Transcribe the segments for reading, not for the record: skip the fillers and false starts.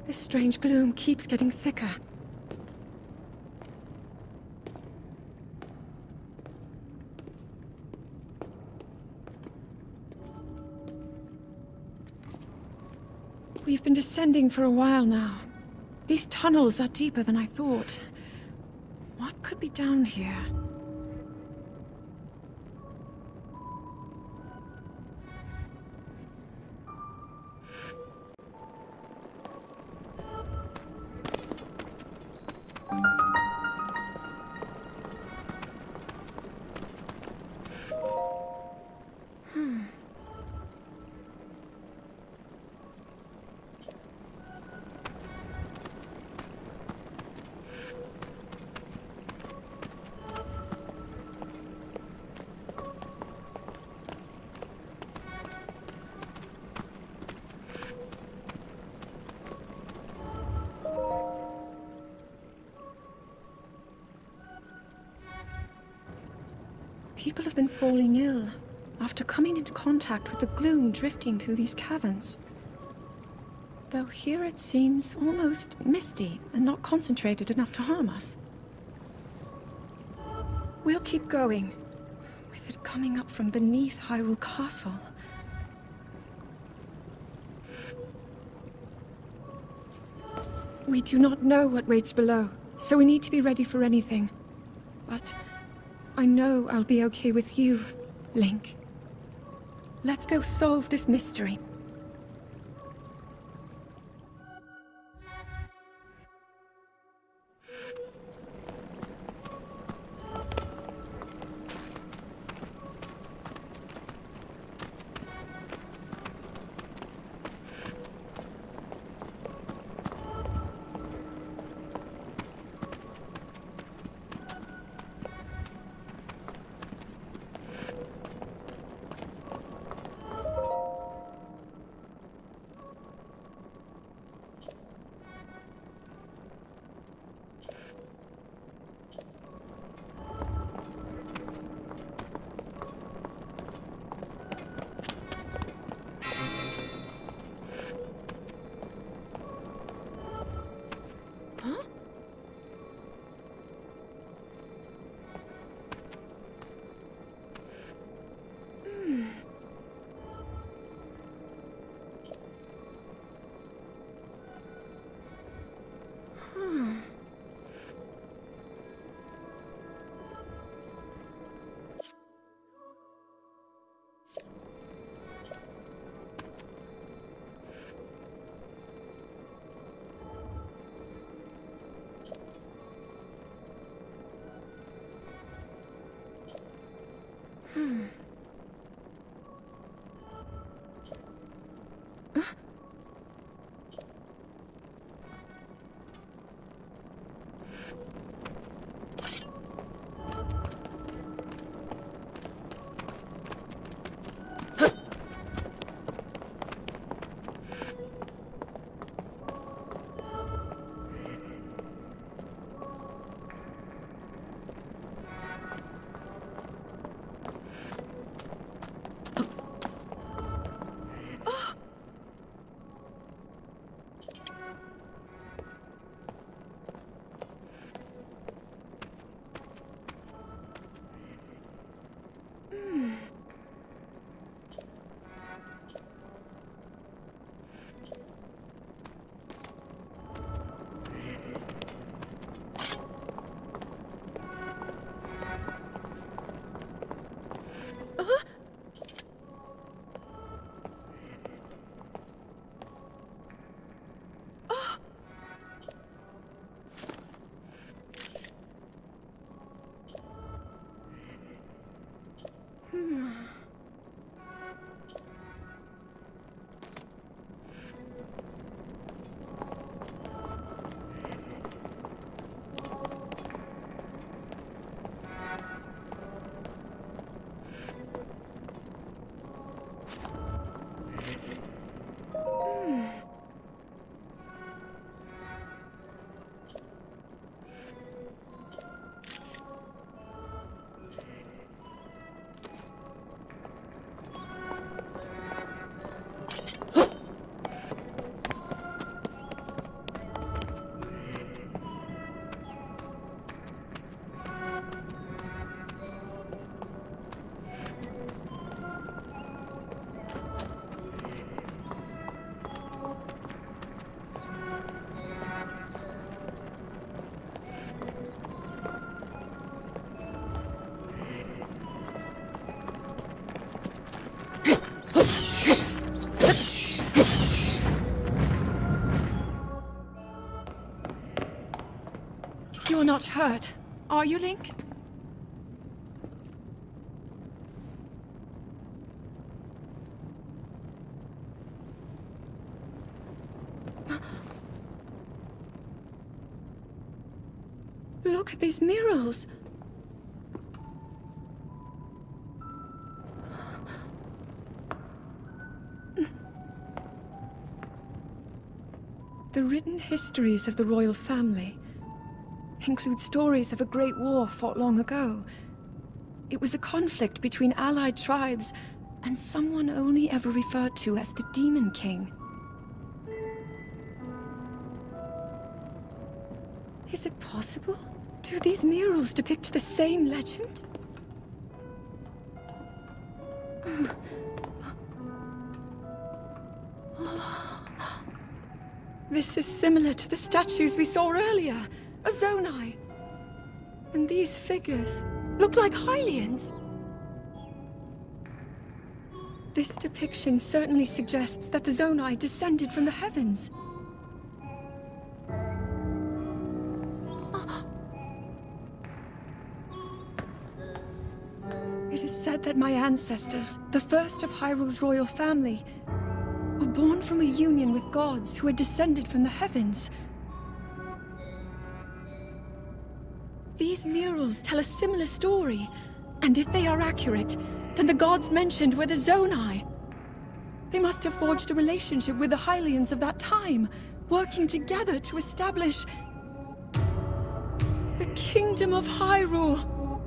This strange gloom keeps getting thicker. We've been descending for a while now. These tunnels are deeper than I thought. What could be down here? People have been falling ill after coming into contact with the gloom drifting through these caverns. Though here it seems almost misty and not concentrated enough to harm us. We'll keep going, with it coming up from beneath Hyrule Castle. We do not know what waits below, so we need to be ready for anything. But I know I'll be okay with you, Link. Let's go solve this mystery. You're not hurt, are you, Link? Look at these murals. The written histories of the royal family include stories of a great war fought long ago. It was a conflict between allied tribes and someone only ever referred to as the Demon King. Is it possible? Do these murals depict the same legend? This is similar to the statues we saw earlier, a Zonai. And these figures look like Hylians. This depiction certainly suggests that the Zonai descended from the heavens. It is said that my ancestors, the first of Hyrule's royal family, were born from a union with gods who had descended from the heavens. These murals tell a similar story, and if they are accurate, then the gods mentioned were the Zonai. They must have forged a relationship with the Hylians of that time, working together to establish the Kingdom of Hyrule.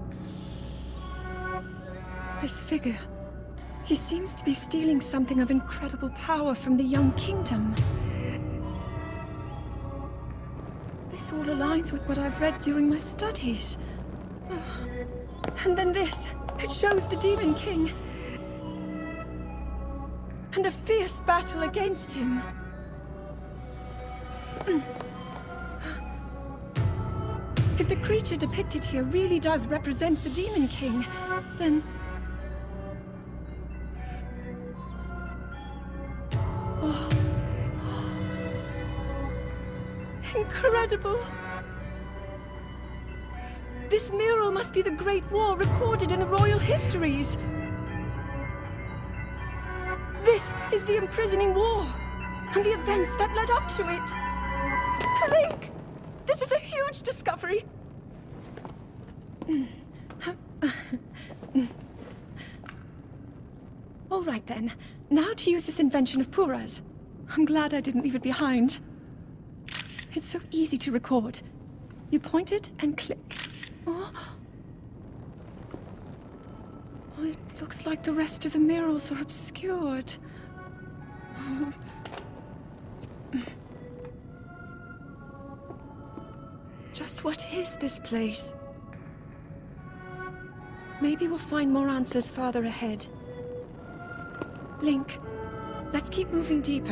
This figure, he seems to be stealing something of incredible power from the young kingdom. This all aligns with what I've read during my studies. And then this, it shows the Demon King. And a fierce battle against him. If the creature depicted here really does represent the Demon King, then... Incredible! This mural must be the Great War recorded in the royal histories. This is the imprisoning war, and the events that led up to it. Link! This is a huge discovery! All right then, now to use this invention of Purah's. I'm glad I didn't leave it behind. It's so easy to record. You point it and click. Oh. Oh, it looks like the rest of the murals are obscured. Oh. Just what is this place? Maybe we'll find more answers farther ahead. Link, let's keep moving deeper.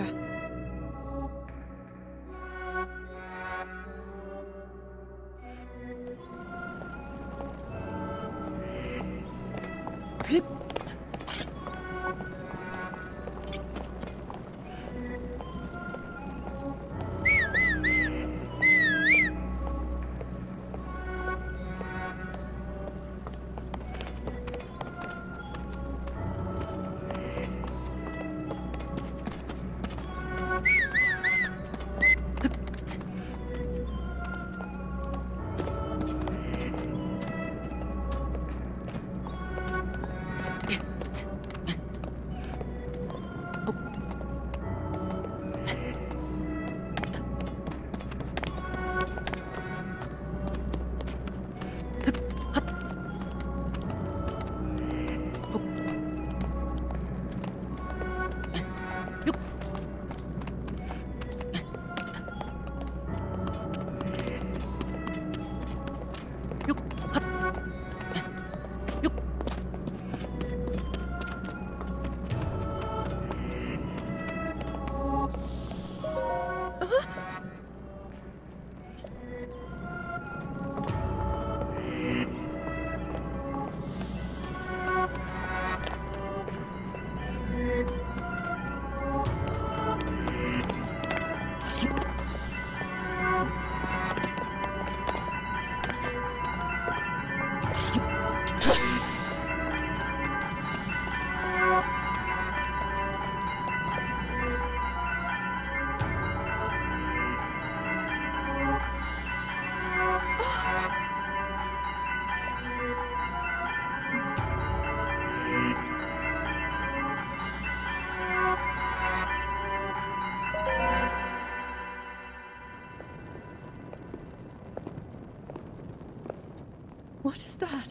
What is that?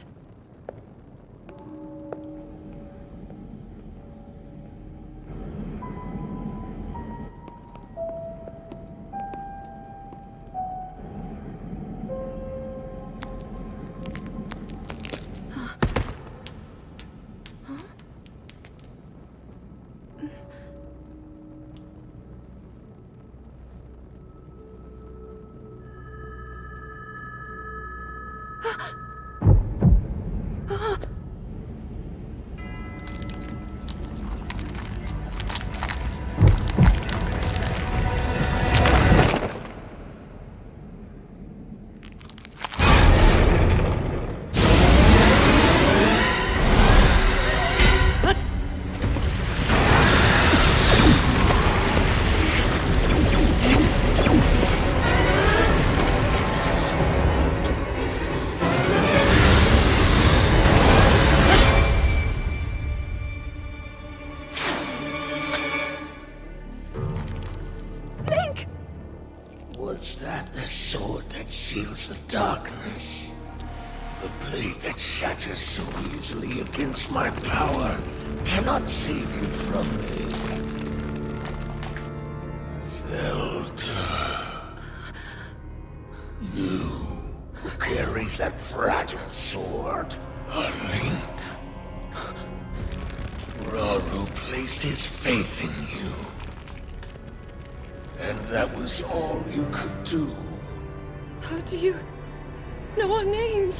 Was that the sword that seals the darkness? The blade that shatters so easily against my power cannot save you from me. Zelda. You who carries that fragile sword. A Link. Rauru placed his faith in you. And that was all you could do. How do you know our names?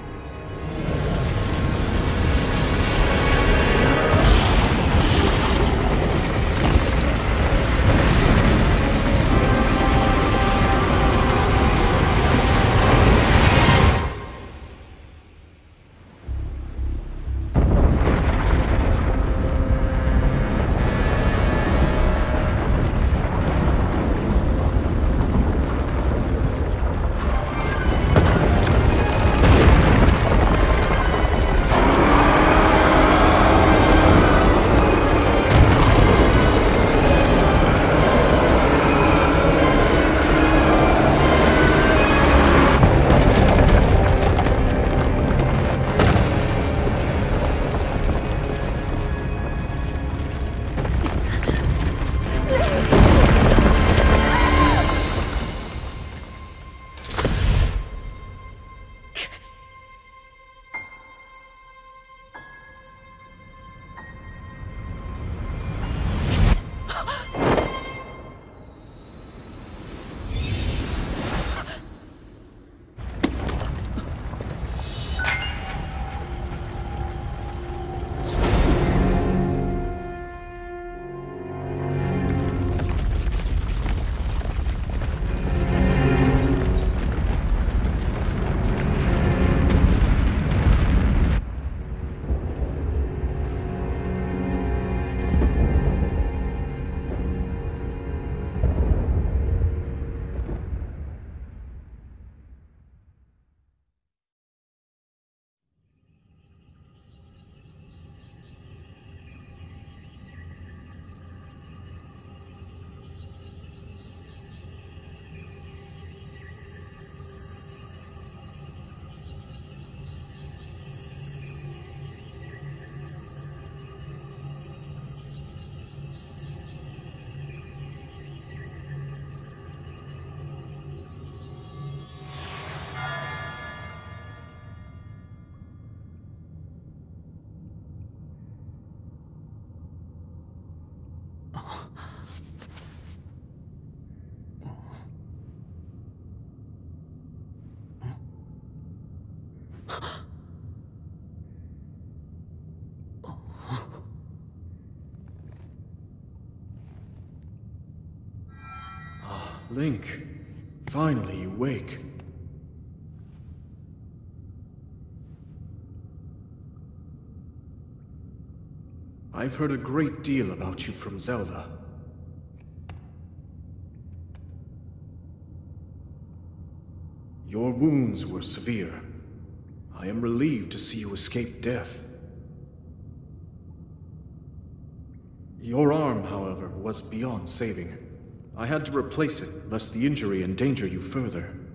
Link, finally you wake. I've heard a great deal about you from Zelda. Your wounds were severe. I am relieved to see you escape death. Your arm, however, was beyond saving. I had to replace it, lest the injury endanger you further.